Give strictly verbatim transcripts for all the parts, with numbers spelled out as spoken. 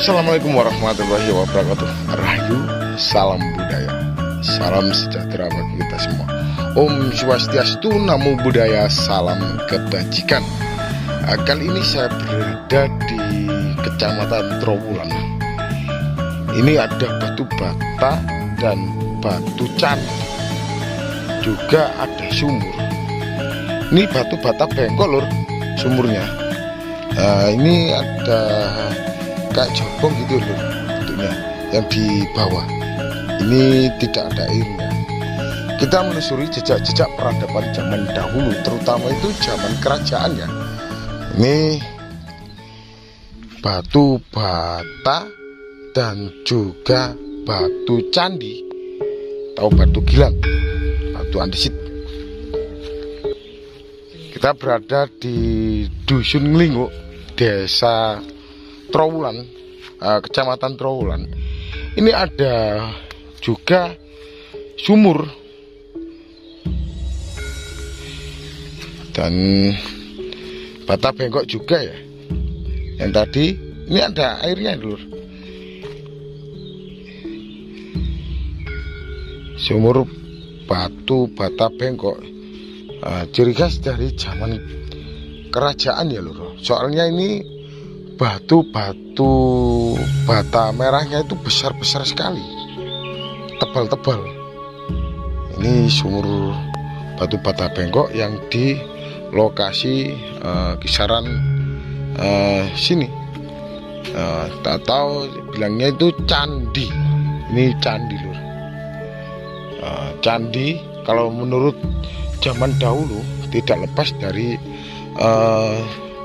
Assalamualaikum warahmatullahi wabarakatuh. Rahayu, salam budaya, salam sejahtera bagi kita semua. Om Swastiastu, Namo Buddhaya, salam kebajikan. Nah, kali ini saya berada di Kecamatan Trowulan. Ini ada batu bata dan batu candi, juga ada sumur. Ini batu bata bengkok lur, sumurnya. Nah, ini ada kayak jobong gitu loh bentuknya yang di bawah. Ini tidak ada airnya. Kita menelusuri jejak-jejak peradaban zaman dahulu, terutama itu zaman kerajaan ya. Ini batu bata dan juga batu candi, atau batu gilang, batu andesit. Kita berada di Dusun Nglinguk, Desa Trowulan, uh, Kecamatan Trowulan. Ini ada juga sumur dan bata bengkok juga ya. Yang tadi ini ada airnya dulu. Sumur batu bata bengkok, uh, ciri khas dari zaman kerajaan ya lur. Soalnya ini batu-batu bata merahnya itu besar-besar sekali, tebal-tebal. Ini sumur batu bata bengkok yang di lokasi uh, kisaran uh, sini. Uh, tak tahu bilangnya itu candi. Ini candi lur. Uh, candi kalau menurut zaman dahulu tidak lepas dari uh,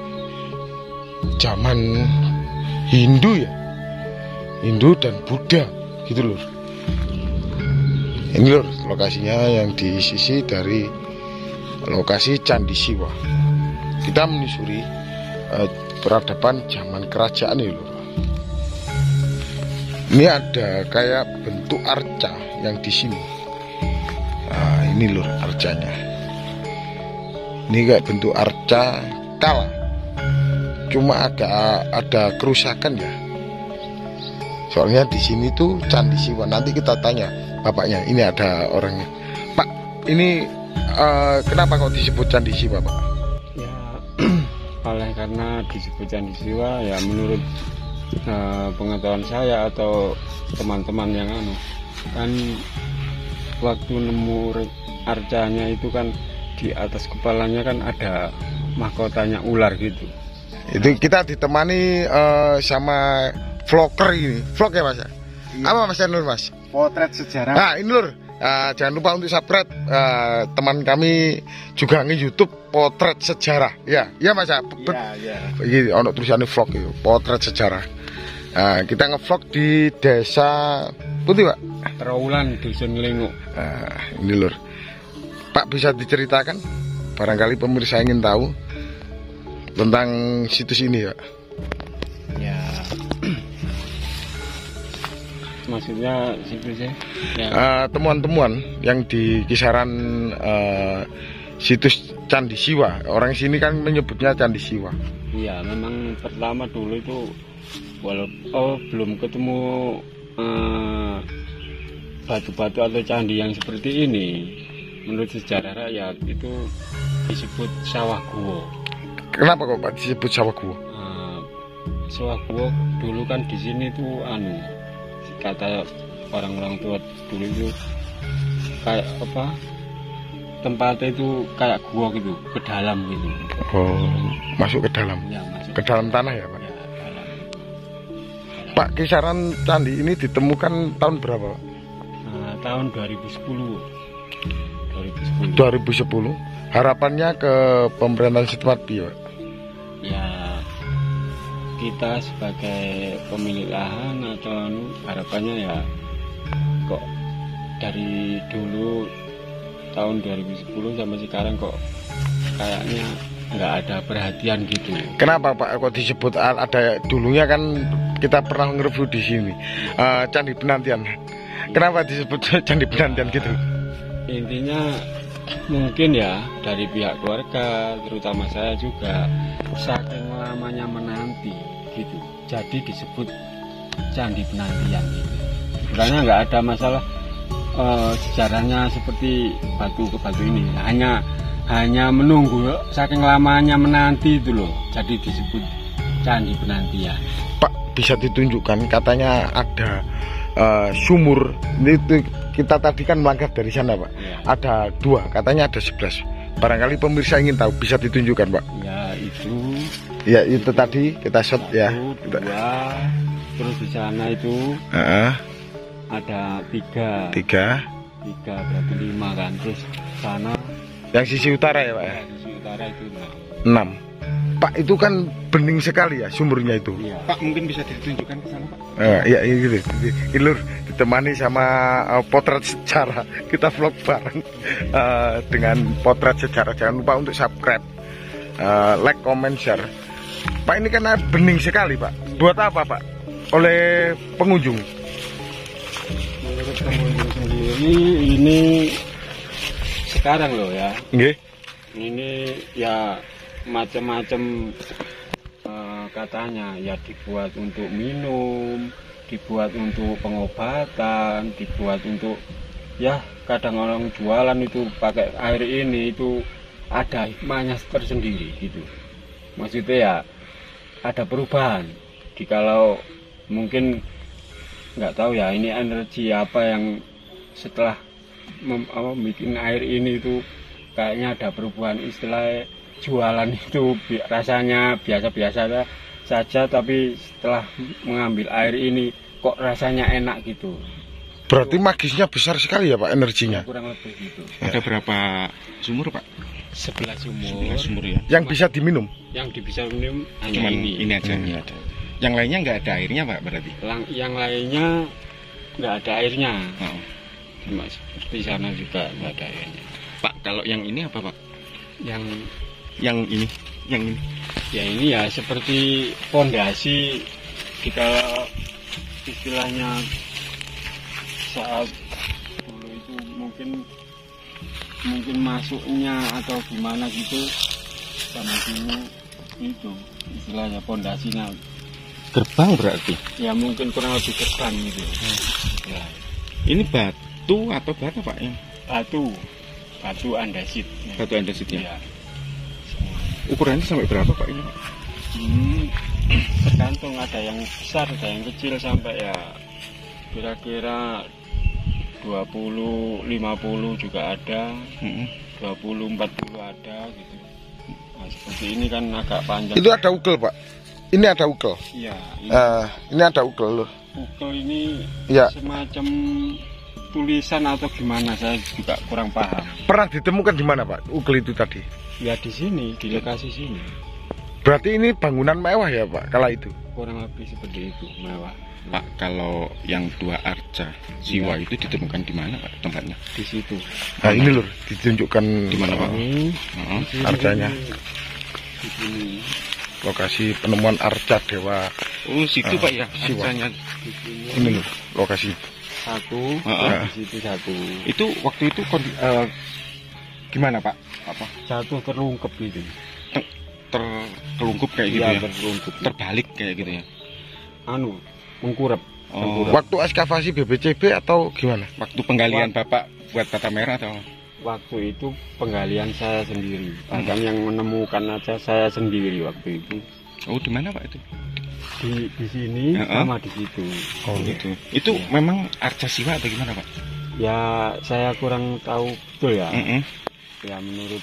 zaman Hindu ya, Hindu dan Buddha gitu lur. Ini lur lokasinya yang di sisi dari lokasi Candi Siwa. Kita menyusuri uh, peradaban zaman kerajaan ini lur. Ini ada kayak bentuk arca yang di sini. Nah, ini lur arcanya. Ini kayak bentuk arca kala. Cuma agak ada kerusakan ya. Soalnya di sini tuh Candi Siwa. Nanti kita tanya bapaknya. Ini ada orangnya. Pak, ini uh, kenapa kok disebut Candi Siwa, Pak? Ya, oleh karena disebut Candi Siwa ya menurut uh, pengetahuan saya atau teman-teman yang anu kan waktu nemu arcanya itu kan di atas kepalanya kan ada mahkotanya ular gitu. Itu kita ditemani uh, sama vlogger ini, vlog ya mas ya? Iya. Apa mas Nur mas? Potret sejarah. Nah ini lur, uh, jangan lupa untuk subscribe uh, teman kami juga nge YouTube Potret Sejarah, ya, ya mas ya. Iya iya. Ini ono tulisannya vlog itu, Potret Sejarah. Nah, kita ngevlog di desa Putih pak? Trowulan Dusun Nglinguk. Nah, ini lur, Pak bisa diceritakan? Barangkali pemirsa ingin tahu tentang situs ini ya. Ya. Maksudnya situsnya ya. Uh, temuan-temuan yang di kisaran uh, situs Candi Siwa. Orang sini kan menyebutnya Candi Siwa. Iya, memang pertama dulu itu walaupun oh, belum ketemu batu-batu uh, atau candi yang seperti ini. Menurut sejarah rakyat itu disebut sawah guo. Kenapa kok Pak disebut sawah guo? Uh, sawah guo dulu kan di sini tuh anu kata orang-orang tua dulu itu kayak apa tempatnya itu kayak gua gitu ke dalam gitu. Oh, masuk ke dalam? Ya, masuk ke dalam tanah ya Pak? Ya, dalam. Pak, kisaran candi ini ditemukan tahun berapa Pak? Uh, tahun dua ribu sepuluh. dua ribu sepuluh. Harapannya ke pemerintahan setempat Pak? Ya kita sebagai pemilik lahan atau harapannya ya kok dari dulu tahun dua ribu sepuluh sampai sekarang kok kayaknya nggak ada perhatian gitu. Kenapa Pak kok disebut ada dulunya kan kita pernah nge-review di sini uh, Candi Penantian. Kenapa disebut Candi Penantian gitu? Intinya mungkin ya dari pihak keluarga terutama saya juga saking lamanya menanti gitu, jadi disebut candi penantian gitu. Sebenarnya nggak ada masalah uh, sejarahnya seperti batu ke batu ini, hanya hanya menunggu saking lamanya menanti itu loh, jadi disebut candi penantian. Pak, bisa ditunjukkan katanya ada uh, sumur itu, kita tadi kan melangkah dari sana Pak ya. Ada dua, katanya ada sebelas. Barangkali pemirsa ingin tahu, bisa ditunjukkan Pak? Ya itu. Ya itu tadi kita shot satu, ya. Dua, terus di sana itu uh-uh. ada tiga. Tiga. Tiga berarti lima kan, terus sana. Yang sisi utara ya Pak ya? Sisi utara itu enam. Enam. Pak, itu kan bening sekali ya sumurnya itu. Iya. Pak, mungkin bisa ditunjukkan ke sana Pak? Uh, iya gitu. Ini lur, ditemani sama uh, potret sejarah. Kita vlog bareng uh, dengan potret sejarah. Jangan lupa untuk subscribe, uh, like, comment, share. Pak, ini kan bening sekali Pak. Buat apa Pak? Oleh pengunjung? Menurut pengunjung sendiri ini sekarang loh ya. Nggih. Ini ya macam-macam uh, katanya ya, dibuat untuk minum, dibuat untuk pengobatan, dibuat untuk ya kadang orang jualan itu pakai air ini, itu ada hikmahnya tersendiri gitu. Maksudnya ya ada perubahan. Jikalau mungkin nggak tahu ya ini energi apa yang setelah mem, apa, bikin air ini itu kayaknya ada perubahan. Istilah jualan itu bi rasanya biasa-biasa saja, tapi setelah mengambil air ini kok rasanya enak gitu. Berarti magisnya besar sekali ya Pak, energinya? Kurang lebih gitu. Ada berapa sumur Pak? Sebelas sumur. Sebelas sumur ya. Yang bisa diminum? Yang bisa minum hanya Cuman ini. ini aja. Hmm. Ada. Yang lainnya nggak ada airnya Pak berarti? Lang yang lainnya nggak ada airnya. Oh. Cuma seperti sana juga nggak ada airnya. Pak, kalau yang ini apa Pak? Yang Yang ini, yang ini. ya ini ya seperti pondasi kita istilahnya saat dulu itu mungkin mungkin masuknya atau gimana gitu sama sini itu istilahnya pondasinya. Gerbang berarti? Ya mungkin kurang lebih gerbang gitu. Hmm. Ya. Ini batu atau bata Pak ya? Batu, batu andesit. Batu andesit ya. Ya. Ukurannya sampai berapa Pak ini? Hmm, tergantung, ada yang besar, ada yang kecil, sampai ya kira-kira dua puluh, lima puluh juga ada, Hmm. dua puluh, empat puluh ada gitu. Nah, seperti ini kan agak panjang. Itu ada ukel Pak? Ini ada ukel? Iya. Ini, Uh, ini ada ukel loh. ukel ini Ya. semacam tulisan atau gimana, saya juga kurang paham. Pernah ditemukan di mana Pak ukel itu tadi? Ya di sini, di lokasi sini. Berarti ini bangunan mewah ya Pak kala itu? Kurang lebih seperti itu, mewah. Pak, kalau yang dua arca siwa Ya. itu ditemukan di mana Pak tempatnya? Di situ. Nah ini lur, ditunjukkan Di mana Pak? Ini, Oh. di sini, Arcanya. Di sini. lokasi penemuan arca dewa. Oh, situ Ah, Pak ya siwa. arcanya. Di sini. Ini lur, lokasi. Satu, Heeh. di situ satu. Itu waktu itu kondi, eh, gimana Pak? Apa? Satu terungkep gitu. Terkelungkup kayak gitu Iya, ya? terungkep. Terbalik kayak gitu ya? Anu, mengkurep. Oh. Mengkurep. Waktu ekskavasi B B C B atau gimana? Waktu penggalian Bapak buat bata merah atau? Waktu itu penggalian saya sendiri. Bahkan yang menemukan aja saya sendiri waktu itu. Oh, di mana Pak itu? Di di sini Heeh. sama di situ. Oh, gitu. Itu Iya. memang arca siwa atau gimana Pak? Ya saya kurang tahu betul ya. Mm-mm. Ya menurut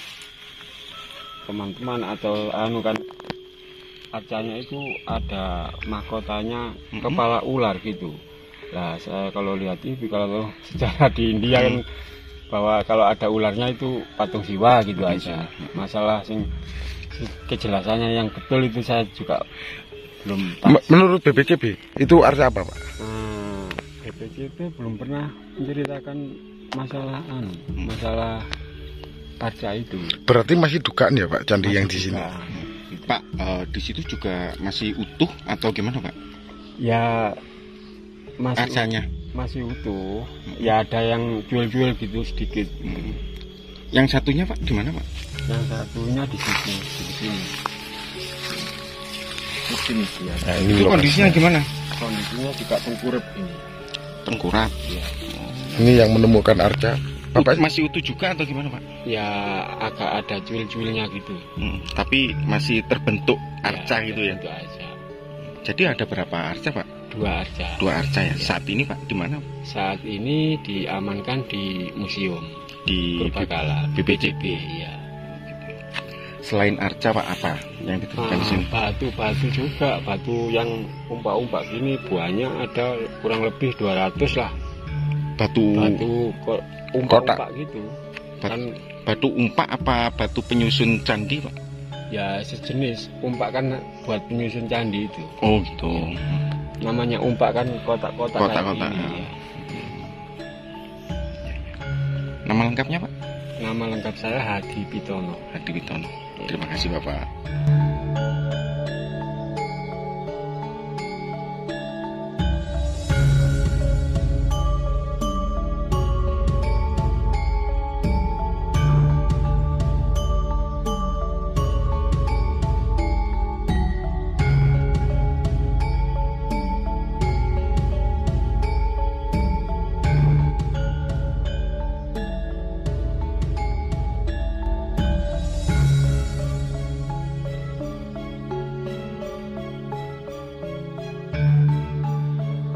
teman-teman atau anu kan, arcanya itu ada mahkotanya Mm-mm. kepala ular gitu. Nah saya kalau lihat T V, kalau sejarah di India kan bahwa kalau ada ularnya itu patung siwa gitu aja. Masalah sing kejelasannya yang betul itu saya juga belum M- pas. menurut B B C B itu arca apa Pak? Nah, B P C P belum pernah menceritakan masalah anu, masalah arca itu. Berarti masih dugaan ya Pak candi yang di Masih sini? juga. Pak, eh, di situ juga masih utuh atau gimana Pak? Ya masih Arcanya? masih utuh. Ya ada yang jual-jual gitu sedikit. Mm. Yang satunya Pak di mana Pak? Yang satunya di sini, di sini. sejenis ya. Nah, ini Itu lokasinya. kondisinya gimana? Kondisinya juga tengkurap ini. Tengkurap. Ya, Ini yang menemukan arca. Bapak Masih utuh juga atau gimana, Pak? ya agak ada cuil-cuilnya gitu. Hmm, tapi masih terbentuk arca Ya, gitu ya. Itu aja. Jadi ada berapa arca, Pak? Dua arca. Dua arca ya. Ya. Saat ini, Pak, di mana? Saat ini diamankan di museum Di Purbakala B P C B. ya. Selain arca, Pak, apa yang ditemukan di sini? Batu-batu juga, batu yang umpak-umpak gini buahnya ada kurang lebih dua ratus lah. Batu Batu kok umpak-umpak gitu. Bat- Kan batu umpak apa batu penyusun candi, Pak? ya sejenis umpak kan buat penyusun candi itu. Oh, gitu. Namanya umpak kan kotak-kotak kayak Kotak-kotak, gini, ya. ya. Nama lengkapnya, Pak? Nama lengkap saya Hadi Pitono. Hadi Witono. Terima kasih, Bapak.